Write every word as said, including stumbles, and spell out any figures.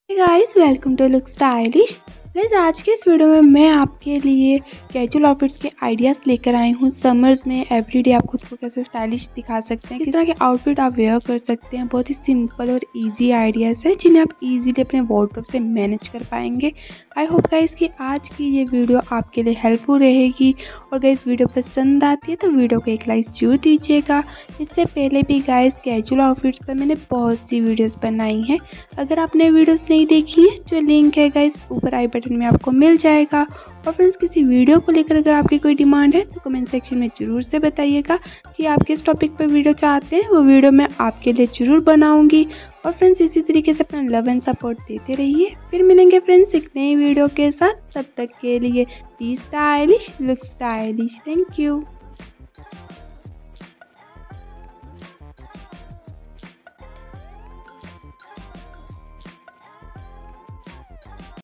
Guys welcome to look stylish. Guys आज के इस वीडियो में मैं आपके लिए कैजुअल आउटफिट्स के आइडियाज़ लेकर आई हूँ। समर्स में एवरीडे आप खुद को कैसे स्टाइलिश दिखा सकते हैं, किस तरह के आउटफिट आप वेयर कर सकते हैं। बहुत ही सिंपल और इजी आइडियाज़ है जिन्हें आप इजीली अपने वार्डरोब से मैनेज कर पाएंगे। आई होप गाइस कि आज की ये वीडियो आपके लिए हेल्पफुल रहेगी। और गाइस वीडियो पसंद आती है तो वीडियो को एक लाइक जरूर दीजिएगा। इससे पहले भी गाइस कैजुअल आउटफिट्स पर मैंने बहुत सी वीडियोस बनाई हैं। अगर आपने वीडियोस नहीं देखी है जो लिंक है गाइस ऊपर आई बटन में आपको मिल जाएगा। और फ्रेंड्स किसी वीडियो को लेकर अगर आपकी कोई डिमांड है तो कमेंट सेक्शन में जरूर से बताइएगा कि आप किस टॉपिक पर वीडियो चाहते हैं, वो वीडियो मैं आपके लिए जरूर बनाऊंगी। और फ्रेंड्स इसी तरीके से अपना लव एंड सपोर्ट देते रहिए। फिर मिलेंगे फ्रेंड्स एक नई वीडियो के साथ, तब तक के लिए be stylish look stylish. Thank you.